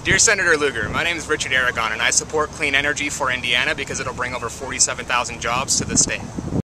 Dear Senator Lugar, my name is Richard Aragon and I support clean energy for Indiana because it'll bring over 47,000 jobs to the state.